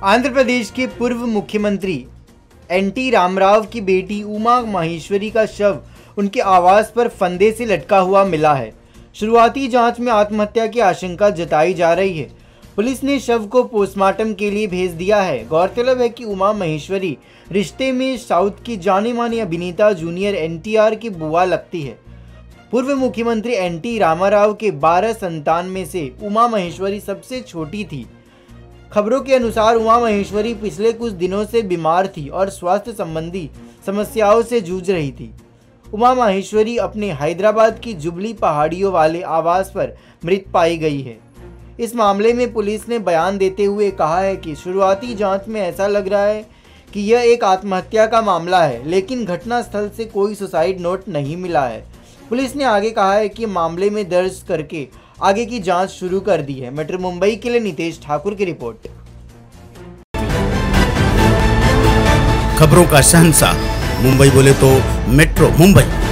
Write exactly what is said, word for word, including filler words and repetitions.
आंध्र प्रदेश के पूर्व मुख्यमंत्री एनटी रामाराव की बेटी उमा माहेश्वरी का शव उनके आवास पर फंदे से लटका हुआ मिला है। शुरुआती जांच में आत्महत्या की आशंका जताई जा रही है। पुलिस ने शव को पोस्टमार्टम के लिए भेज दिया है। गौरतलब है कि उमा माहेश्वरी रिश्ते में साउथ की जानी मानी अभिनेता जूनियर एनटीआर की बुआ लगती है। पूर्व मुख्यमंत्री एनटी रामाराव के बारह संतान में से उमा माहेश्वरी सबसे छोटी थी। खबरों के अनुसार उमा माहेश्वरी पिछले कुछ दिनों से बीमार थी और स्वास्थ्य संबंधी समस्याओं से जूझ रही थी। उमा माहेश्वरी अपने हैदराबाद की जुबली पहाड़ियों वाले आवास पर मृत पाई गई है। इस मामले में पुलिस ने बयान देते हुए कहा है कि शुरुआती जांच में ऐसा लग रहा है कि यह एक आत्महत्या का मामला है, लेकिन घटनास्थल से कोई सुसाइड नोट नहीं मिला है। पुलिस ने आगे कहा है कि मामले में दर्ज करके आगे की जांच शुरू कर दी है। मेट्रो मुंबई के लिए नितेश ठाकुर की रिपोर्ट। खबरों का शहंशाह मुंबई बोले तो मेट्रो मुंबई।